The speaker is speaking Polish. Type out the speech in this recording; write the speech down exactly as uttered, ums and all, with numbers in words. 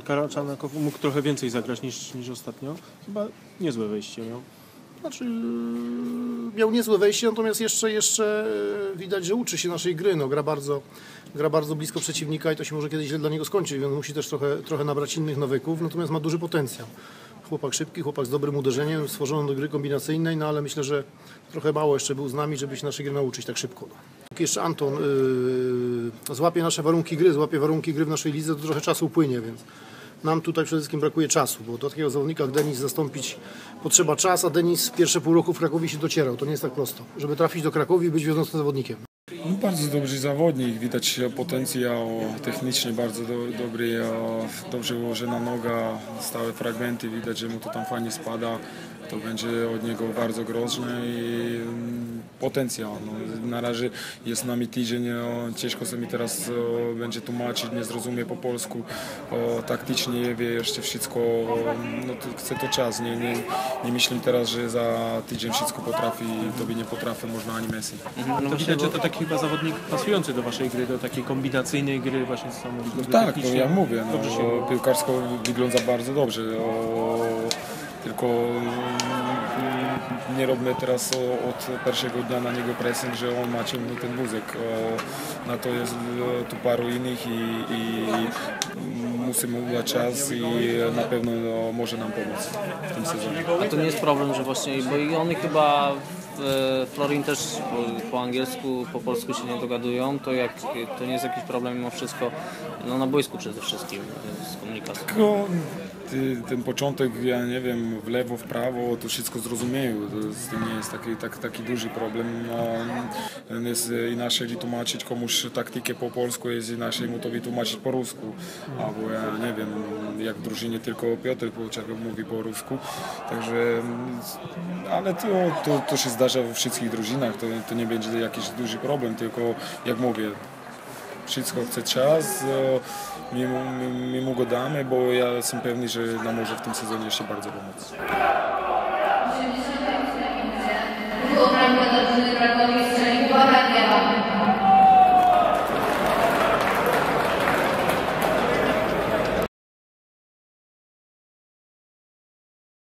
Karaczanakow mógł trochę więcej zagrać niż, niż ostatnio. Chyba niezłe wejście miał. Znaczy, miał niezłe wejście, natomiast jeszcze, jeszcze widać, że uczy się naszej gry. No, gra, bardzo, gra bardzo blisko przeciwnika i to się może kiedyś źle dla niego skończyć, więc musi też trochę, trochę nabrać innych nawyków, natomiast ma duży potencjał. Chłopak szybki, chłopak z dobrym uderzeniem, stworzony do gry kombinacyjnej, no ale myślę, że trochę mało jeszcze był z nami, żeby się naszej gry nauczyć tak szybko. No. Jeszcze Anton yy, złapie nasze warunki gry, złapie warunki gry w naszej lidze, to trochę czasu upłynie, więc nam tutaj przede wszystkim brakuje czasu, bo do takiego zawodnika jak Denis zastąpić potrzeba czas, a Denis w pierwsze pół roku w Krakowie się docierał. To nie jest tak prosto, żeby trafić do Krakowi i być wiodącym zawodnikiem. No, bardzo dobry zawodnik, widać potencjał techniczny, bardzo do, dobry, dobrze ułożona noga, stałe fragmenty, widać, że mu to tam fajnie spada. To będzie od niego bardzo groźne i potencjał. No, na razie jest z nami tydzień, ciężko sobie mi teraz o, będzie tłumaczyć, nie zrozumie po polsku, o, taktycznie nie wie jeszcze wszystko, no to chce to czas. Nie, nie, nie myślę teraz, że za tydzień wszystko potrafi, tobie nie potrafi, można ani Messi. Mhm. No widać, że to taki chyba zawodnik pasujący do waszej gry, do takiej kombinacyjnej gry właśnie z samą no tak, to ja mówię, no, piłkarsko wygląda bardzo dobrze. O, tylko nie robimy teraz od pierwszego dnia na niego pressing, że on ma ciągnąć ten wózek. Na to jest tu paru innych i, i musimy mu dać czas i na pewno może nam pomóc w tym sezonie. A to nie jest problem, że właśnie, bo i oni chyba Florin też po, po angielsku, po polsku się nie dogadują, to, jak, to nie jest jakiś problem mimo wszystko, no na boisku przede wszystkim z komunikacją. Tylko ten początek, ja nie wiem, w lewo, w prawo, to wszystko zrozumieją, z tym nie jest taki, tak, taki duży problem. No, jest inaczej tłumaczyć komuś taktykę po polsku, jest inaczej mu to wytłumaczyć po rusku, albo ja nie wiem, jak w drużynie tylko Piotr mówi po rusku, także, ale to, to, to się zdarza we wszystkich drużynach, to, to nie będzie jakiś duży problem, tylko jak mówię, wszystko chce czas, my, my, my mu go damy, bo ja jestem pewny, że nam może w tym sezonie jeszcze bardzo pomóc.